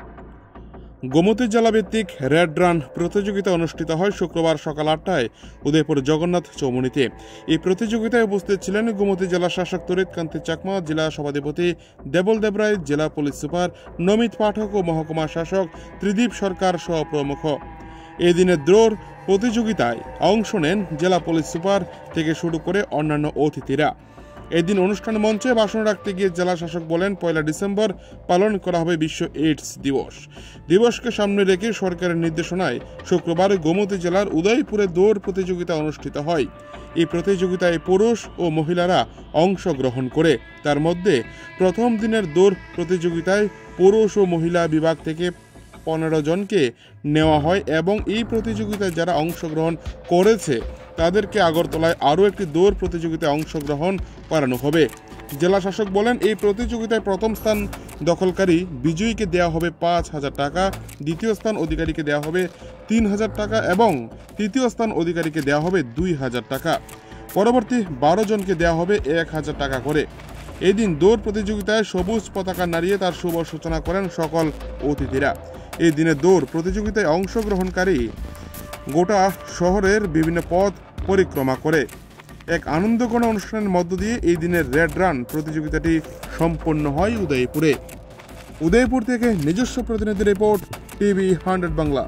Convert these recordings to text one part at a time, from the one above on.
Gomti জেলাভিত্তিক red run প্রতিযোগিতা অনুষ্ঠিত হয় শুক্রবার সকাল ৮টায় উদয়পুর জগন্নাথ চৌমুহনীতে। এই প্রতিযোগিতায় উপস্থিত ছিলেন গোমতী জেলা শাসক তরিৎ কান্তি চাকমা, জেলা সভাধিপতি দেবল দেবরায়, জেলা পুলিশ সুপার নমিত পাঠক ও মহকুমা শাসক ত্রিদীপ সরকার সহ প্রমুখ। এই দিনের দৌড় প্রতিযোগিতায় অংশ নেন জেলা পুলিশ সুপার থেকে শুরু করে অন্যান্য অতিথিরা। এদিন অনুষ্ঠান মঞ্চে ভাষণ রাখতে গিয়ে জেলা শাসক বলেন, ১ ডিসেম্বর পালন করা হবে বিশ্ব এইডস দিবস। দিবসকে সামনে রেখে সরকারের নির্দেশনায় শুক্রবার গোমতী জেলার উদয়পুরে দৌড় প্রতিযোগিতা অনুষ্ঠিত হয়। এই প্রতিযোগিতায় পুরুষ ও মহিলারা অংশগ্রহণ করে। তার মধ্যে প্রথম দিনের দৌড় প্রতিযোগিতায় পুরুষ ও মহিলা বিভাগ থেকে ১৫ জনকে নেওয়া হয় এবং এই প্রতিযোগিতায় যারা অংশগ্রহণ করেছে তাদেরকে আগরতলায় আরও একটি দৌড় প্রতিযোগিতায় অংশগ্রহণ করানো হবে। জেলা শাসক বলেন, এই প্রতিযোগিতায় প্রথম স্থান দখলকারী বিজয়ীকে দেওয়া হবে ৫,০০০ টাকা, দ্বিতীয় স্থান অধিকারীকে দেওয়া হবে ৩,০০০ টাকা এবং তৃতীয় স্থান অধিকারীকে দেওয়া হবে ২,০০০ টাকা। পরবর্তী ১২ জনকে দেওয়া হবে ১,০০০ টাকা করে। এই দিন দৌড় প্রতিযোগিতায় সবুজ পতাকা নাড়িয়ে তার শুভ সূচনা করেন সকল অতিথিরা। এই দিনে দৌড় প্রতিযোগিতায় অংশগ্রহণকারী গোটা শহরের বিভিন্ন পথ পরিক্রমা করে এক আনন্দঘন অনুষ্ঠানের মধ্য দিয়ে এই দিনের রেড রান প্রতিযোগিতাটি সম্পন্ন হয় উদয়পুরে। উদয়পুর থেকে নিজস্ব প্রতিনিধি রিপোর্ট, টিভি 100 বাংলা।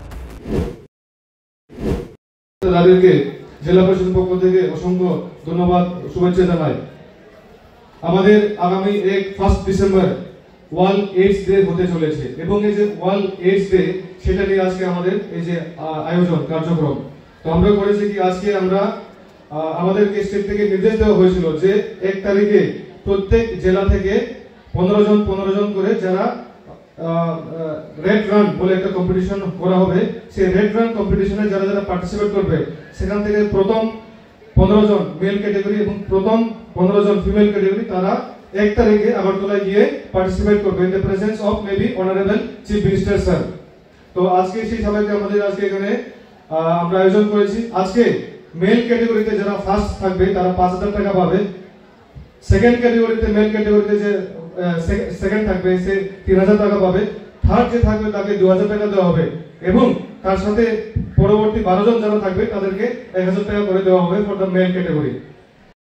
তাদেরকে জেলা প্রশাসনের পক্ষ থেকে অসংখ্য ধন্যবাদ, শুভেচ্ছা জানাই। আমাদের আগামী 1 ডিসেম্বর ওয়ার্ল্ড এইডস ডে হতে চলেছে এবং এই যে ওয়ার্ল্ড এইডস ডে সেটা নিয়ে আজকে আমাদের এই যে আয়োজন কার্যক্রম। তো আমরা করেছি কি, আজকে আমরা আমাদের স্টেট থেকে নির্দেশ দেওয়া হয়েছিল যে 1 তারিখে প্রত্যেক জেলা থেকে 15 জন করে যারা রেড রান বলে একটা কম্পিটিশন করা হবে, সেই রেড রান কম্পিটিশনে যারা যারা পার্টিসিপেট করবে সেখান থেকে প্রথম 15 জন মেল ক্যাটাগরি এবং প্রথম 15 জন ফিমেল ক্যাটাগরি তারা 1 তারিখে আগরতলায় গিয়ে পার্টিসিপেট করবে in the presence of maybe honourable chief minister sir. তো আজকে সেই সবাইকে আমাদের আজকে এখানে আমরা আয়োজন করেছি। আজকে মেল ক্যাটাগরিতে যারা ফার্স্ট থাকবে তারা ৫,০০০ টাকা পাবে। সেকেন্ড ক্যাটাগরিতে মেল ক্যাটাগরিতে যে সেকেন্ড থাকবে সে ৩,০০০ টাকা পাবে। থার্ড যে থাকবে তাকে ২,০০০ টাকা দেওয়া হবে এবং তার সাথে পরবর্তী ১২ জন যারা থাকবে তাদেরকে ১,০০০ টাকা করে দেওয়া হবে ফর দ্য মেল ক্যাটাগরি।